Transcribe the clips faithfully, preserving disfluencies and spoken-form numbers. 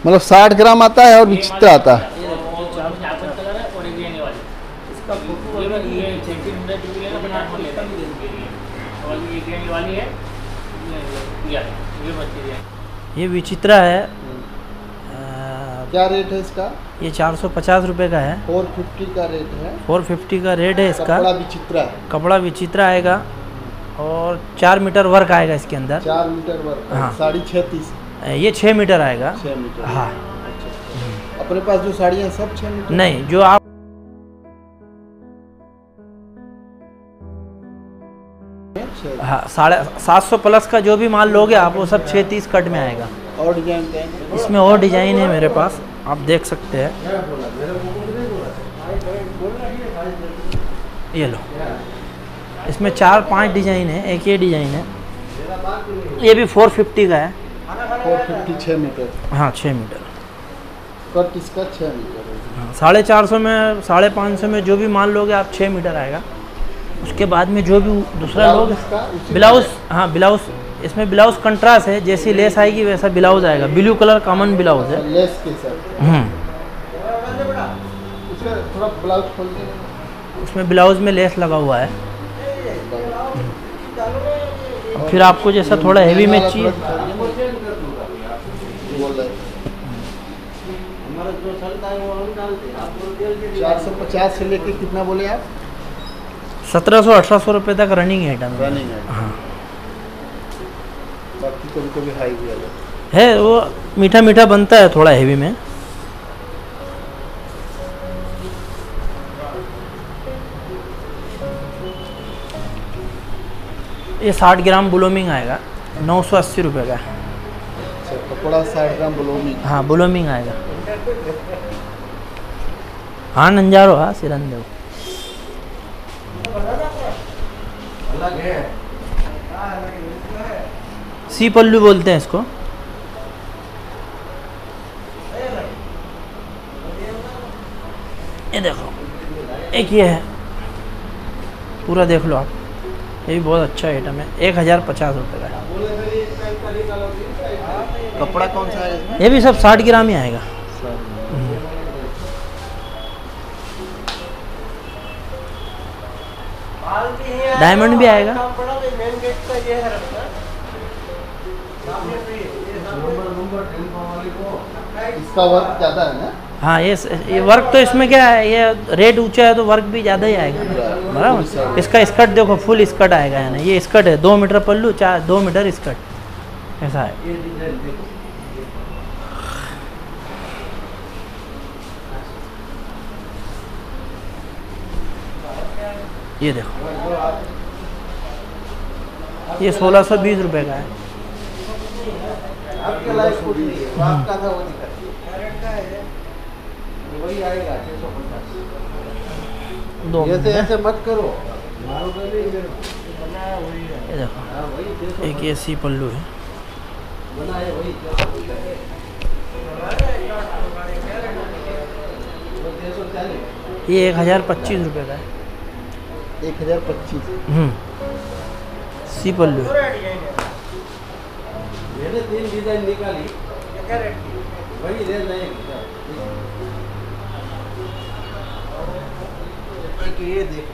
मतलब साठ ग्राम आता है और विचित्र आता है। ये विचित्रा है। क्या रेट है इसका? ये चार सौ पचास रुपये का है। फोर फिफ्टी का रेट है। फोर फिफ्टी का रेट है इसका। कपड़ा विचित्रा है। कपड़ा विचित्रा आएगा और चार मीटर वर्क आएगा इसके अंदर। चार मीटर वर्क। हाँ। साड़ी छत्तीस। ये छः मीटर आएगा। छः मीटर। हाँ। अच्छा। अपने पास जो साड़ियाँ सब छः मीटर? नहीं, जो आप हाँ साढ़े सात सौ प्लस का जो भी माल लोगे आप वो सब छः तीस कट में आएगा। और डिजाइन है? इसमें और डिजाइन है मेरे पास, आप देख सकते हैं। ये लो, इसमें चार पांच डिजाइन है, एक ये डिजाइन है। ये भी फोर फिफ्टी का है। फोर फिफ्टी छः मीटर। हाँ छः मीटर कट इसका छः मीटर है। हाँ, साढ़े चार सौ में साढ़े पाँच सौ में जो भी माल लोगे आप छः मीटर आएगा। उसके बाद में जो भी दूसरा लोग ब्लाउज, हाँ ब्लाउज, इसमें ब्लाउज कंट्रास्ट है, जैसी लेस आएगी वैसा ब्लाउज आएगा। ब्लू कलर कॉमन ब्लाउज है। लेस के साथ। हम्म उसका थोड़ा ब्लाउज खोल के। उसमें ब्लाउज में लेस लगा हुआ है। और फिर आपको जैसा थोड़ा हेवी में चाहिए। चार सौ पचास से लेके कितना बोले आप? सत्रह सौ अठारह सौ रुपये तक रनिंग है आइटम। रनिंग है। हाँ। बाकी कभी कभी हाई भी आ जाता है, वो मीठा मीठा बनता है थोड़ा हेवी में। ये साठ ग्राम ब्लूमिंग आएगा, नौ सौ अस्सी रुपये का। अच्छा, कपड़ा साठ ग्राम ब्लूमिंग। हाँ ब्लूमिंग आएगा। हाँ नंजारो, हाँ सिरन देव। सी पल्लू बोलते हैं इसको। ये देखो, एक ये है, पूरा देख लो आप। ये भी बहुत अच्छा आइटम है, एक हज़ार पचास रुपये का है। कपड़ा कौन सा है इसमें? ये भी सब साठ ग्राम ही आएगा। डायमंड भी आएगा। इसका वर्क ज़्यादा है ना? हाँ ये ये वर्क तो इसमें क्या है, ये रेट ऊंचा है तो वर्क भी ज़्यादा ही आएगा बराबर। इसका स्कर्ट देखो, फुल स्कर्ट आएगा है ना। ये स्कर्ट है, दो मीटर पल्लू, चार दो मीटर स्कर्ट, ऐसा है। ये देखो, ये सोलह सौ बीस रुपये का है। दो ऐसे ऐसे मत करो। ये देखो, एक ये सी पल्लू है। ये एक हज़ार पच्चीस रुपये का है। एक हज़ार पच्चीस। हम्म सी पल्लू है। मैंने तीन डिजाइन निकाली, वही रेट नहीं। ये देखो,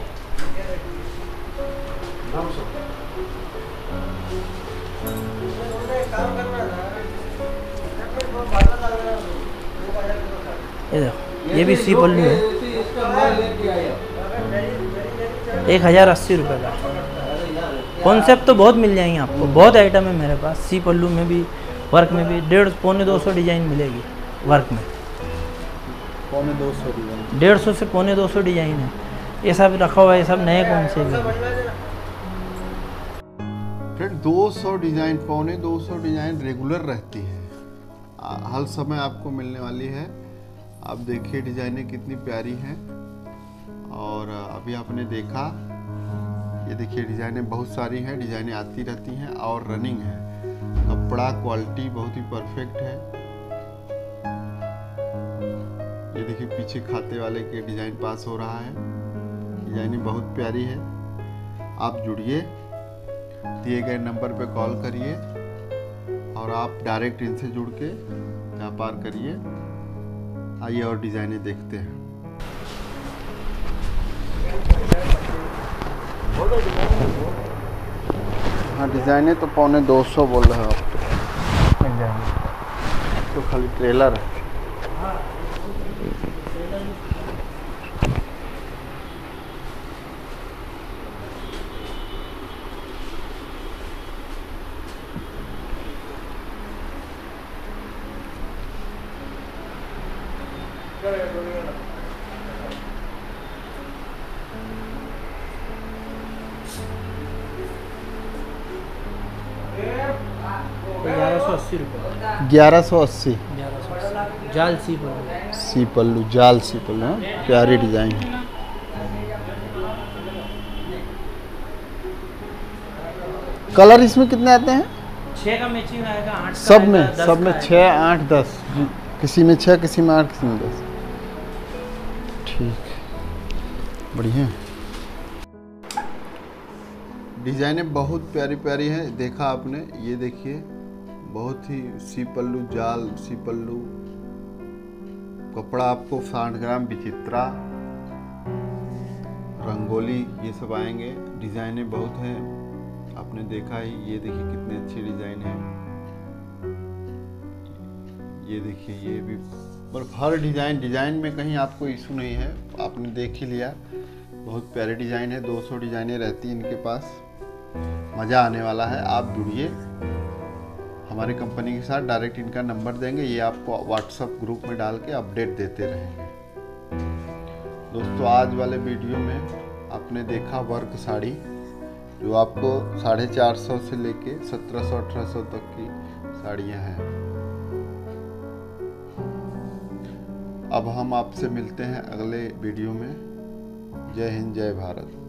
ये देखो, ये भी सी पल्लू है, एक हज़ार अस्सी रुपये का। कॉन्सेप्ट तो बहुत मिल जाएंगे आपको, बहुत आइटम है मेरे पास। सी पल्लू में भी, वर्क में भी डेढ़ पौने दो सौ डिजाइन मिलेगी वर्क में। पौने दो सौ डिजाइन, डेढ़ सौ से पौने दो सौ डिजाइन है। ये सब रखा हुआ है, ये सब नए कॉन्सेप्ट है। फिर दो सौ डिजाइन, पौने दो सौ डिजाइन रेगुलर रहती है, हर समय आपको मिलने वाली है। आप देखिए डिजाइनें कितनी प्यारी हैं। और अभी आपने देखा, ये देखिए डिजाइनें बहुत सारी हैं, डिजाइनें आती रहती हैं और रनिंग है। कपड़ा क्वालिटी बहुत ही परफेक्ट है। ये देखिए पीछे खाते वाले के डिजाइन पास हो रहा है। डिजाइनें बहुत प्यारी है। आप जुड़िए, दिए गए नंबर पे कॉल करिए और आप डायरेक्ट इनसे जुड़ के व्यापार करिए। आइए और डिजाइनें देखते हैं। हाँ, डिजाइनें तो पौने दो सौ बोल रहे हो आप, तो मिल जाएंगे। तो खाली ट्रेलर है। ग्यारह सौ अस्सी रुपये। ग्यारह सौ अस्सी। ग्यारह सौ अस्सी जाल सी पल्लू। सी पल्लू, जाल सी पल्लू, हाँ, प्यारी डिजाइन है। कलर इसमें कितने आते हैं? छः का मैचिंग आएगा, आठ का सब में, आएगा, सब में छः, आठ, दस। किसी में छः, किसी में आठ, किसी में दस। ठीक, बढ़िया। डिजाइनें बहुत प्यारी प्यारी हैं। देखा आपने, ये देखिए, बहुत ही सी पल्लू, जाल सी पल्लू, कपड़ा आपको साठ ग्राम, विचित्रा, रंगोली, ये सब आएंगे। डिजाइनें बहुत हैं, आपने देखा ही। ये देखिए कितने अच्छे डिजाइन हैं। ये देखिए, ये भी, पर हर डिजाइन डिजाइन में कहीं आपको इशू नहीं है, आपने देख ही लिया। बहुत प्यारे डिजाइन है। दो सौ डिजाइनें रहती हैं इनके पास। मज़ा आने वाला है। आप जुड़िए हमारी कंपनी के साथ। डायरेक्ट इनका नंबर देंगे, ये आपको व्हाट्सएप ग्रुप में डाल के अपडेट देते रहेंगे। दोस्तों, आज वाले वीडियो में आपने देखा वर्क साड़ी, जो आपको साढ़े चार सौ से लेके सत्रह सौ अठारह सौ तक की साड़ियाँ हैं। अब हम आपसे मिलते हैं अगले वीडियो में। जय हिंद, जय भारत।